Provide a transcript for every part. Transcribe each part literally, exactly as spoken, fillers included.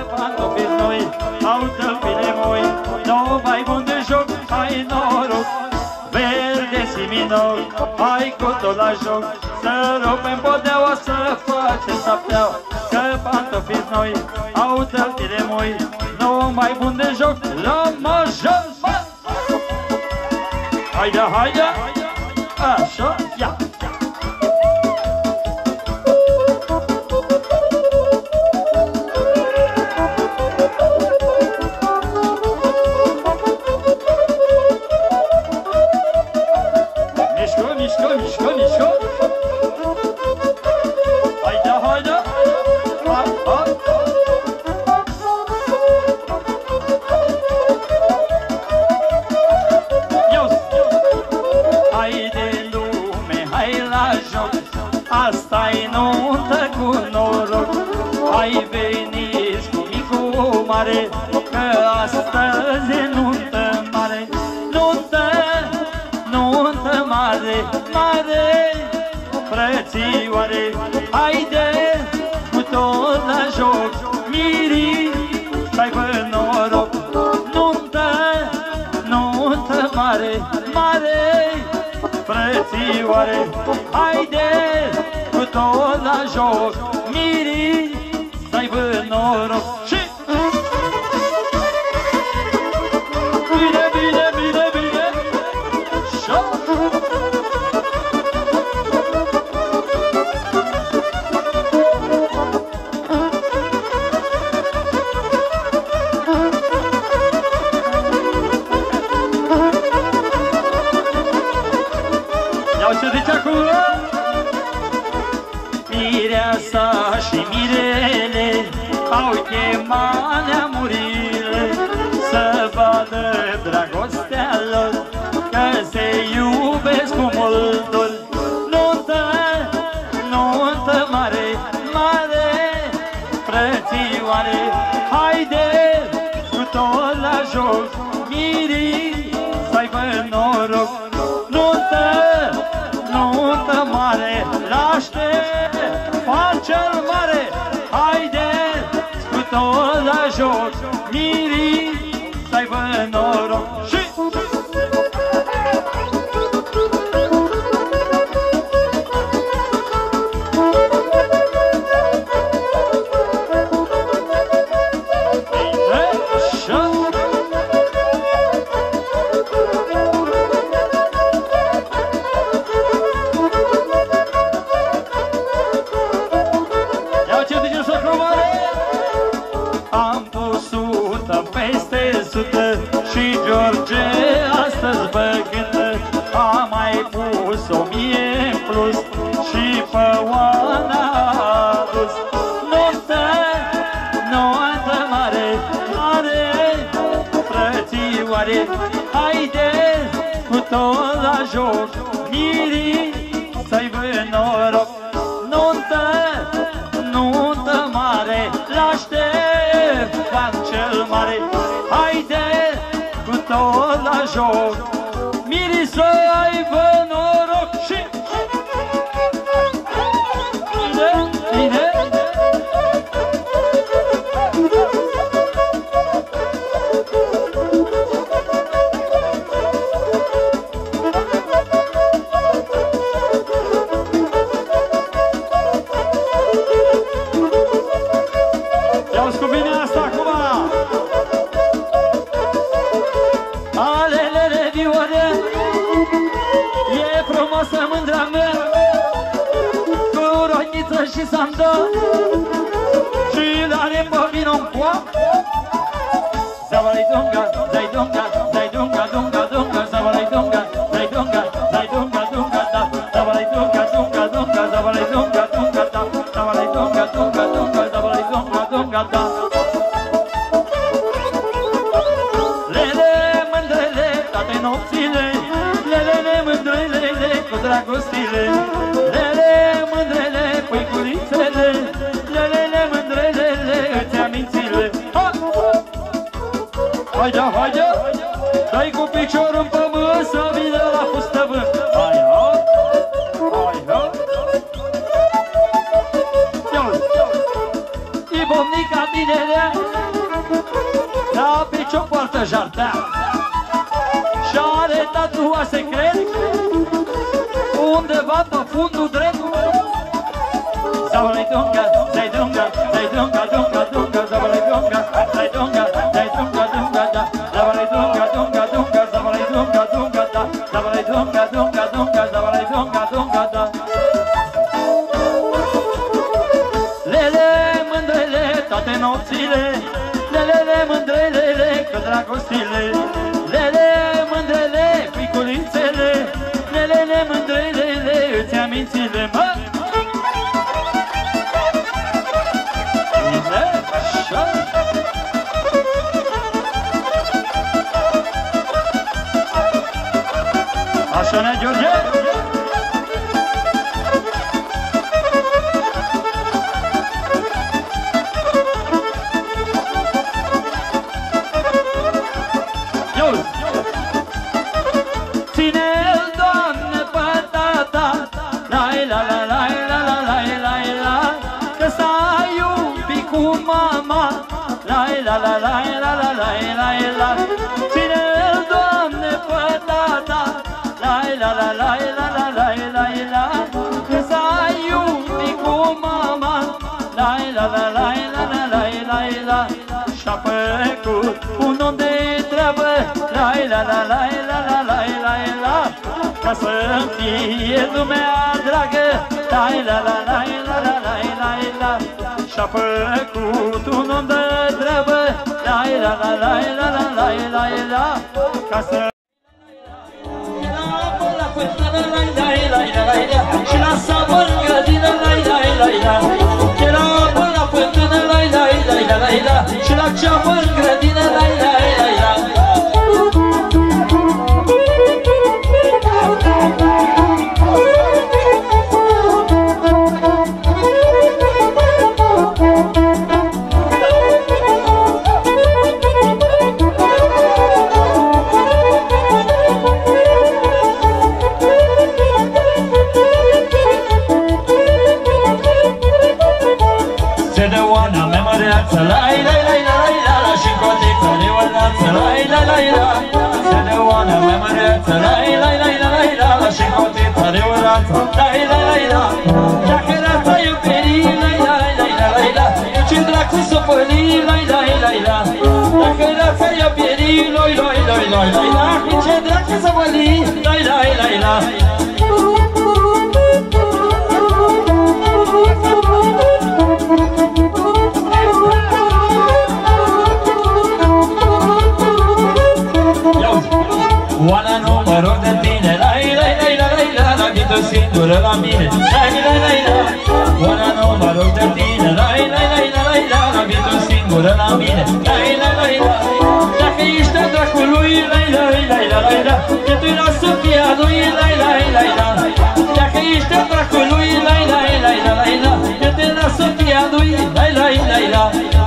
pantofiți noi au tălpile moi. Nou mai bun de joc, hai noroc, verde siminoc, hai cu tot la joc. Să rupem podeaua, să facem sapleaua, că pantofiți noi au tălpile moi. Nou mai bun de joc, la joc. Haide, haide, așa, ia. Mișcă, mișcă, mișcă, mișcă. Haide, haide, hai, hai. Asta-i nuntă cu noroc, hai veniți cu micu mare, că astăzi e nuntă mare. Nuntă, nuntă mare, mare, frățioare, haide cu tot la joc, mirii, să-aibă noroc. Nuntă, nuntă mare, mare, frățioare, haide cu tot la joc, mirii, să-aibă noroc. Și bine, bine, bine, bine. Și-o. Iau ce zice acum? Mireasa și mirele au chemat neamurile să vadă dragostea lor, că se iubesc cu mult dor. Nuntă, nuntă mare, mare, frățioare, haide cu tot la joc, mirii, să-aibă noroc. Nuntă, nuntă mare, laște-Fan cel mare, haide cu tot la joc, mirii, să-aibă noroc. Și și George astăzi băgândă a mai pus o mie în plus și pe Oana a dus. Nuntă, nuntă mare, mare, frățioare, haide cu tot la joc, mirii, să-aibă noroc. Nuntă, nuntă mare, laște-Fan cel mare, haide cu tot la joc, mirii, să aibă noroc. Și bine, bine. Ia-uzi cu bine asta acum. Alelele vioare, e frumoasă mândra mea, cu rochiță și sandal și l-are pe vino-n coa. Zavalai dunga, dai dunga, dai dunga, dunga, dunga, zavalai dunga, dai dunga, dai dunga, dunga, da, zavalai dunga, dunga, dunga, zavalai dunga, dunga, da, zavalai dunga, dunga, dunga, zavalai dunga, dunga, da. Nopțile, lelele mândrele cu dragostile, lele mândrele, păiculițele, lelele mândrele, îți amințile. Haide, haide, dai cu piciorul în pământ să vină la fustăvânt. Hai, hai, hai, hai. Ia-uzi, Ibomnica tinere, la picior poartă jardea și are tatua secret undeva pe fundul drept. Zabalai dunga, dai dunga, dai dunga, dunga, dunga, zabalai dunga, dai dunga, dai dunga, dunga, da, zabalai dunga, dunga, dunga, zabalai dunga, dunga, da, zabalai dunga, dunga, dunga, zabalai dunga, dunga, da. Lele, mândrele, toate nopțile, lele, mândrele, că dragostile, lele, mândrele, piculițele, lele, mândrele, îți amințile, mă! Așa ne George! Ține-l, Doamne, pe tata, lai la la la la la la la la, că s-a iubit cu mama, lai la la la la la la la la. Ține-l, Doamne, pe tata, lai la la la la la la la la, că s-a iubit cu mama, lai la la la la la la la la. Și-a făcut un om de treabă, lai la la la la la la la la, ca să-mi fie lumea dragă, lai la la la la la la la la. Și-a făcut un om de treabă, lai la la la la la la la la, ca să și lasă în grădină, lai lai lai la. Era până la fântână, lai lai lai la lai la. Și la ceapă în grădină, lai lai lai la. Lai lai lai lai la la și cote care vănață lai lai lai la. Se de oana mea măreață lai lai lai lai la la și cote care vănață lai lai lai la. Dacă rața iuberii lai lai lai lai la, ce dracu s-o păli lai lai lai la. Dacă rața iuberii lai lai lai lai lai la, ce dracu s-o păli lai lai lai la. Oana, nu mă rog de tine, lai, lai, lai, lai, lai, la, la, vii tu singură la mine, lai, lai, lai, la. Oana, nu mă rog de tine, lai, lai, lai, lai, lai, la, la, vii tu singură la mine, lai, lai, lai, la. Dacă ești a dracului, lai, lai, lai, lai, lai, la, că tu-i lasă fia lui, lai, lai, lai, la. Dacă ești a dracului, lai, lai, lai, lai, lai, la, că te lasă fia lui, lai, lai, lai, la.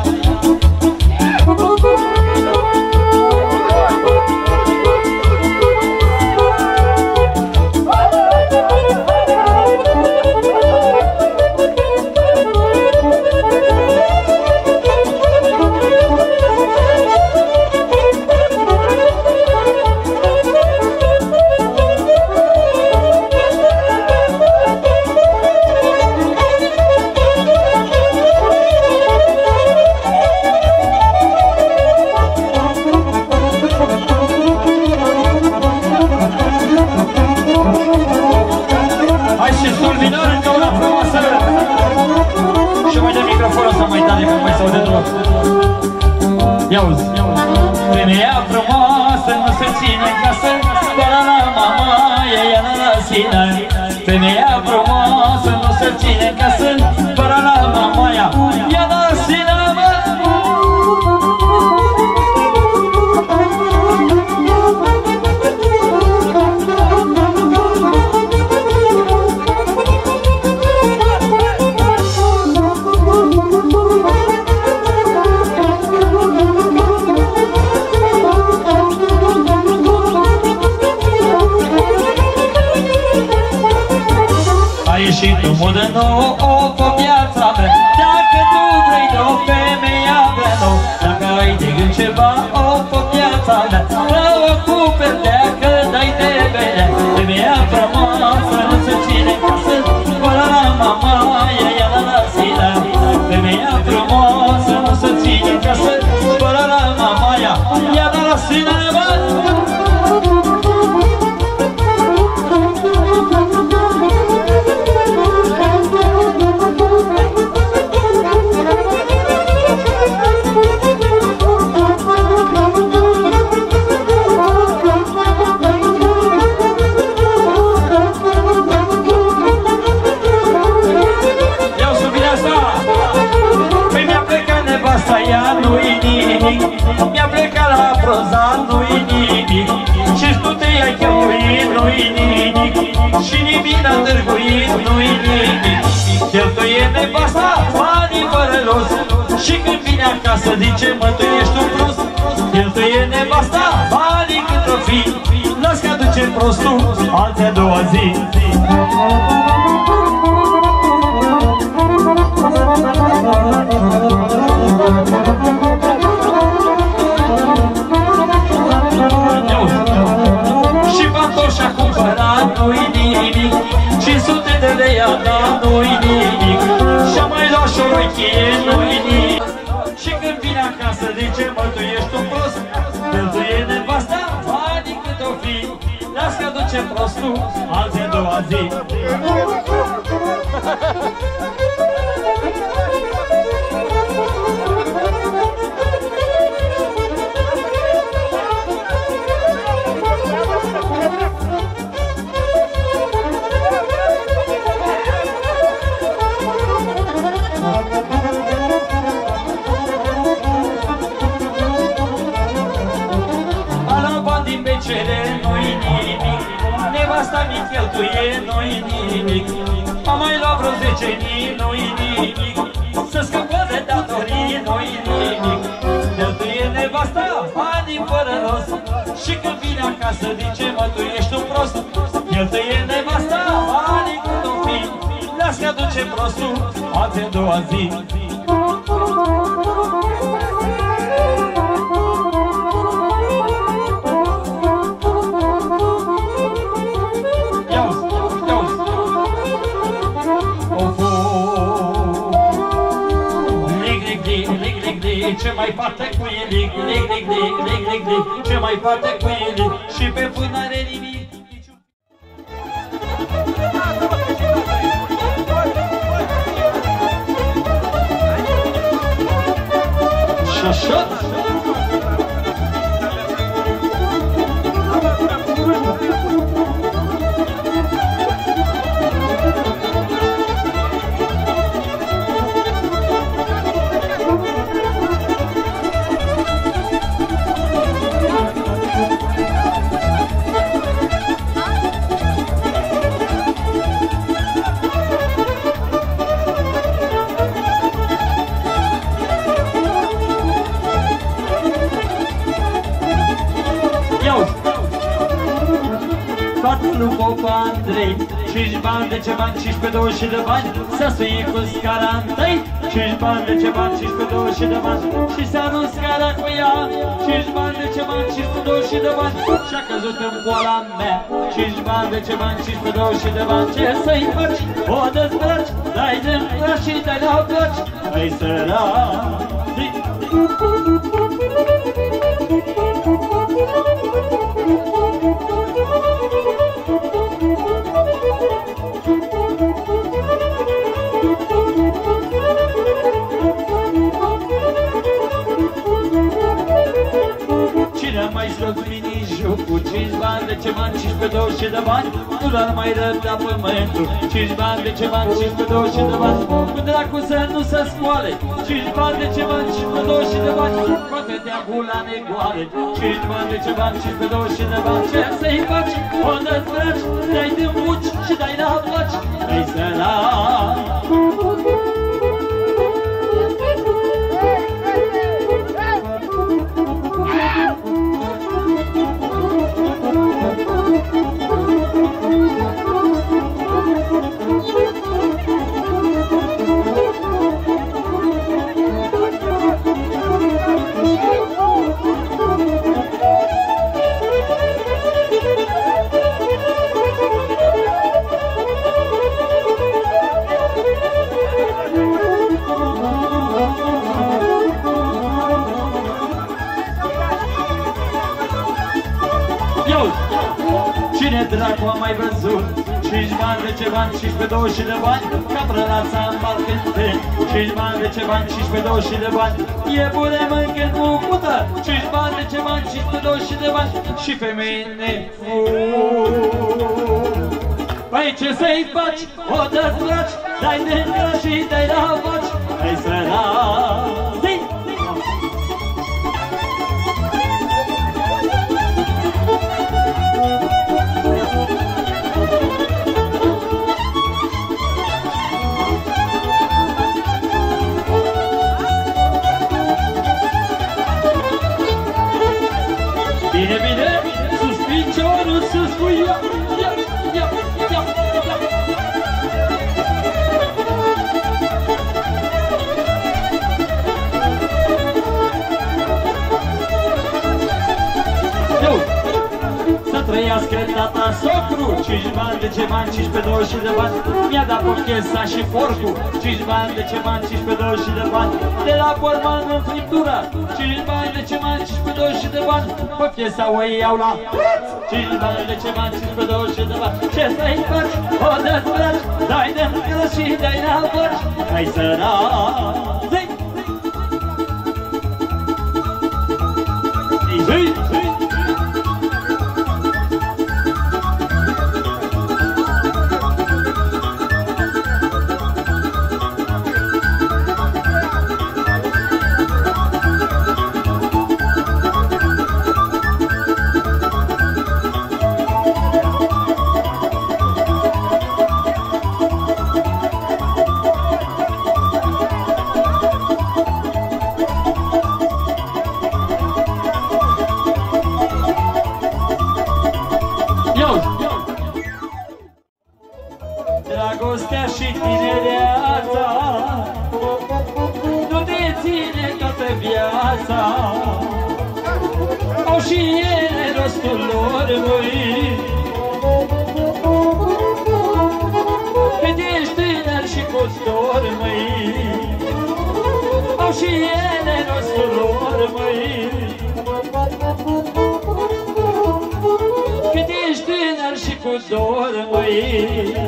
Ia uzi, femeia frumoasă nu se ține în casă, doar la mama e ea la sine. Femeia frumoasă nu se ține în casă, doar la mama ea ea la sine, mă. Și tu mudă nouă nimic, mi-a plecat la prozat, nu-i nimic, și tu te-ai cheltuit, nu-i nimic, și nimic n-a târguit, nu-i nimic. Cheltuie nevasta banii fără los, și când vine acasă zice, mă, tu ești un prost. Cheltuie nevasta banii cât o fi, las că aduce prostul alții a doua zi. Și pantoși a cumpărat, nu-i nimic, cinci sute de lei a dat, nu-i nimic, și-a mai luat și o rochie, nu-i nimic. Și când vine acasă zice, mă, tu ești un prost. Cheltuie nevasta banii cât o fi, las că aduce prostul alții a doua zi. Nu-i nimic, nevasta mi cheltuie, nu-i nimic, am mai luat vreo zece mii, nu-i nimic, să scăpă de datorii, nu-i nimic. Cheltuie nevasta banii fără rost, și când vine acasă zice, mă, tu ești un prost. Cheltuie nevasta banii cât o fi, las că aduce prostul alții a doua zi. Ce mai poate cu ilic, lic, lic, lic, lic, lic, lic, ce mai poate cu ilic, și pe vânare nimic. Și așa? Lui Popa Andrei, cinci bani de ce bani, cincisprezece douăzeci de bani, să sui cu scara întâi. Cinci bani de ce bani, cincisprezece douăzeci de bani, și s-a dus scara cu ea. Cinci bani de ce bani, cincisprezece douăzeci de bani, și-a căzut în goala mea. Cinci bani de ce bani, cincisprezece douăzeci de bani, ce să-i faci? O dezbraci, dai de-n braci și dai la placi, ai săraci. Mai scot mini-joc cu cinci bani de ce bani, cincisprezece douăzeci de bani, nu l-ar mai răbda pământul. Cinci bani de ce bani, cincisprezece douăzeci de bani, cu dracu să nu se scoale. Cinci bani de ce bani, cincisprezece douăzeci de bani, poate te-a gula negoale. Cinci bani de ce bani, cincisprezece douăzeci de bani, ce să-i faci? O dezbraci, dai de muci și dai la placi, ai săraci. Cine dracu a mai văzut cinci bani de ce bani, cincisprezece douăzeci de bani, ca prălața în balcânteni. Cinci bani de ce bani, cincisprezece douăzeci de bani, e bune mâncă în mucută. Cinci bani de ce bani, cincisprezece douăzeci de bani, și femeile fug. Păi ce să-i faci? O dezbraci, dai de îngrași și dai la faci, ai săraci. trăiască tata socru. Cinci bani de ce bani, cincisprezece douăzeci de bani. Mi-a dat porchesa și porcul. Cinci bani de ce bani, cincisprezece douăzeci de bani. De la borman în friptura. Cinci bani de ce bani, cincisprezece douăzeci de bani. Porchesa o iau la cinci bani de ce bani, cincisprezece douăzeci de bani. Ce să-i faci? O dezbraci, dai de-n crăs și dai n-albaci. Hai sărac! Zi! Zi! Zi! Dragostea și tinereața nu deține toată viața. Au și ele rostul lor, măi. Cât ești tânăr și cu dor, măi. Au și ele rostul lor, măi. Cât ești tânăr și cu dor, măi.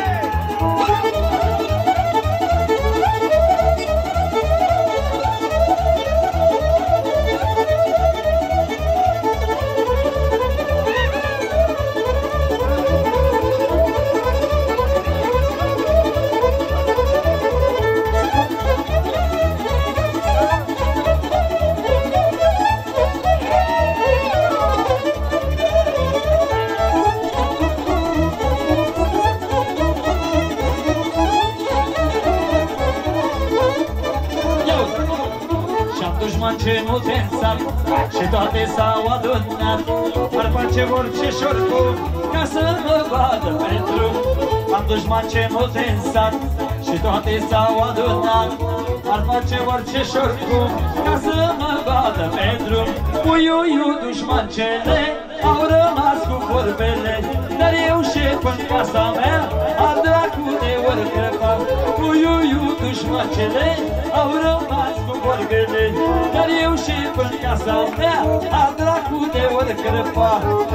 Ce multe în sat și toate s-au adunat. Ar face orice șorcu ca să mă vadă pe drum. Am dușmani ce multe în sat și toate s-au adunat. Ar face orice șorcu ca să mă vadă pe drum. Uiuiu, dușmancele au rămas cu vorbele, dar eu șef în casa mea, a dracu de ori crăpa. Uiuiu, dușmancele au rămas cu vorbele, dar eu șef în casa mea, a dracu de ori crăpa.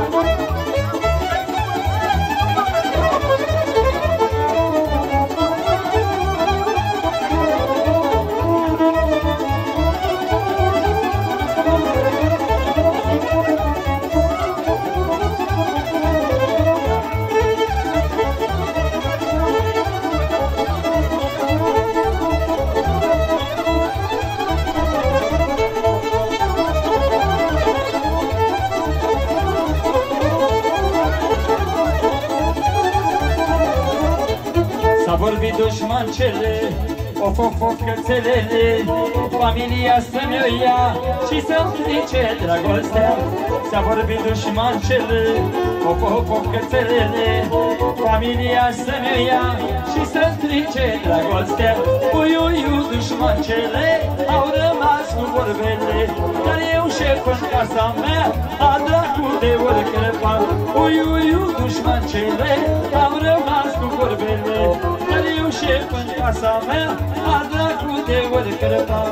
Vorbit dușmancele, of, of, of, cățelele, familia să-mi o ia și să-mi strice dragostea. S-a vorbit dușmancele, of, of, of, cățelele, familia să-mi o ia și să-mi strice dragostea. Uiuiu, dușmancele au rămas cu vorbele, dar eu șef în casa mea, a dracu de ori crăpa. Uiuiu, dușmancele au rămas cu vorbele, dar eu șef în casa mea, a dracu de ori crăpa.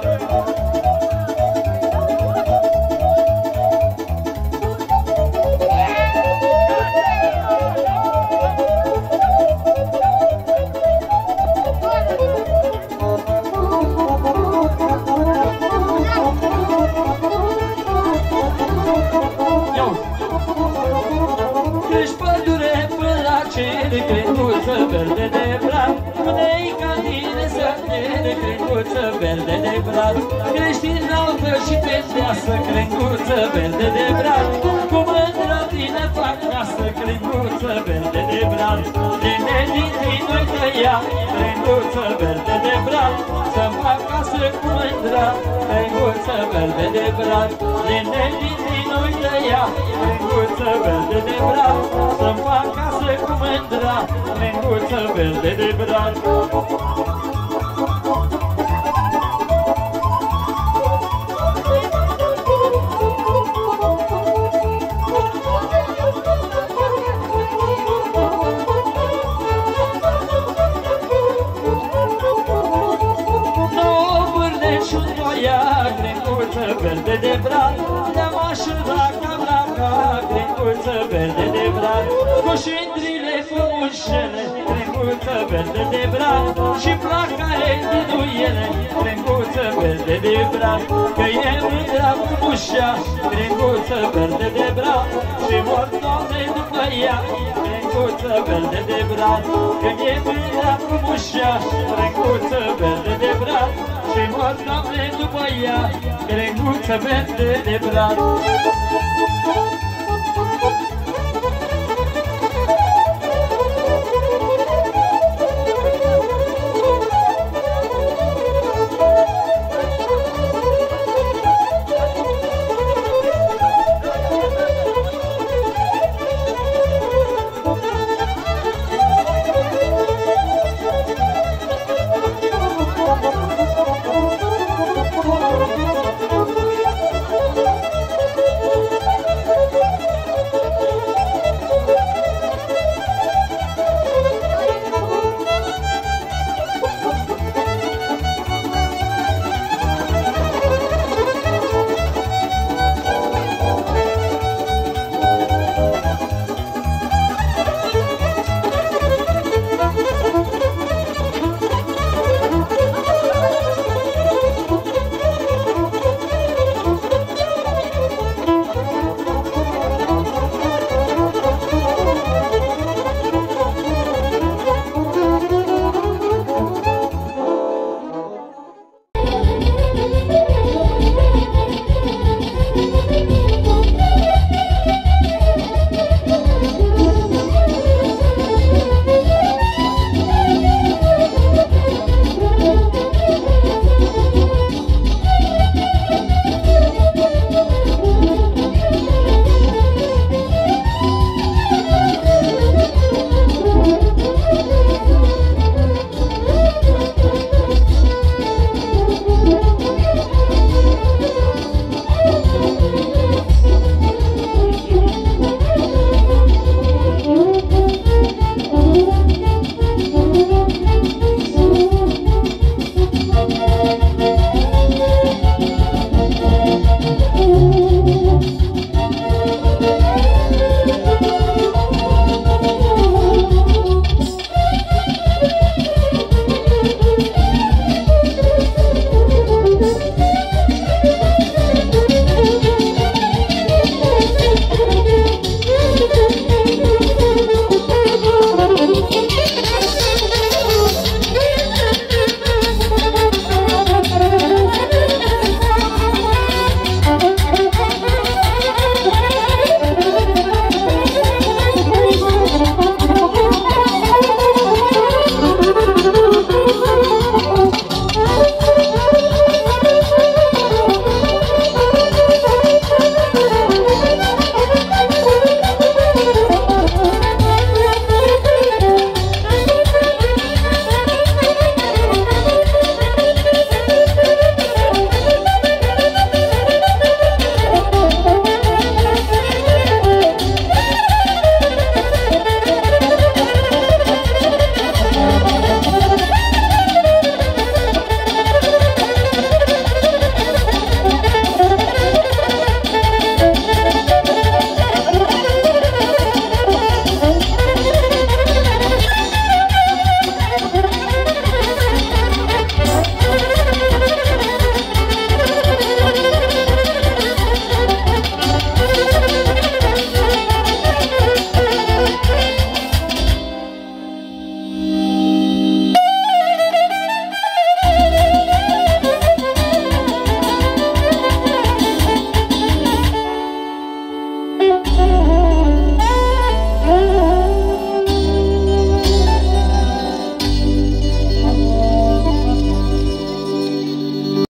De crenguță verde de brad, unei ca tine să ne de crenguță verde de brad. Crești înaltă și petreasă, crenguță verde de brad, cu mândră tine fac casă, crenguță verde de brad. Tine din tine tăia, crenguță verde de brad, să-mi fac casă cu mândră, crenguță verde de brad. Tine din tine tăia, crenguță verde de brad, să-mi fac casă cu mândră, crenguță verde de brad. crenguță verde de brad, le-am așezat cam la cap, crenguță verde de brad, cu șindrile frumușele, crenguță verde de brad, și placa e din ele, crenguță verde de brad, că e mândra frumușa, crenguță verde de brad, și mor Doamne după ea, crenguță verde de brad, când e mândra frumușa, crenguță verde de brad, și mor Doamne după ea, crenguță verde de brad.